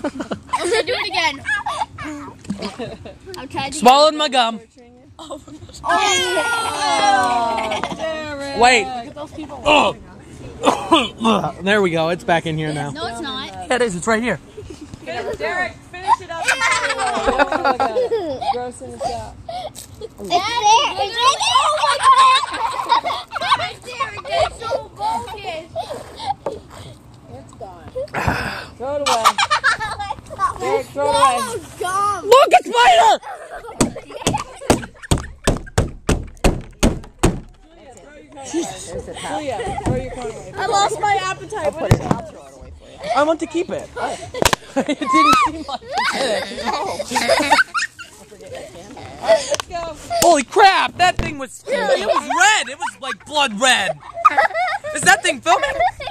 Okay, do it again. I'm trying to Swallowed my gum. Oh. Wait. Oh. There we go. It's back in here now. No, it's not. Yeah, it is. It's right here. Derek, finish it up. Grossing us out. It's there. It's right there. Oh my God. Derek, that's so bogus. It's gone. Throw it away. Derek, throw it away. Look, it's Spider! Julia, throw your cone away. I lost my appetite. I'll throw it away for you. I want to keep it. It didn't seem like it. Let's go. Holy crap! That thing was. It was red. It was like blood red. Is that thing filming?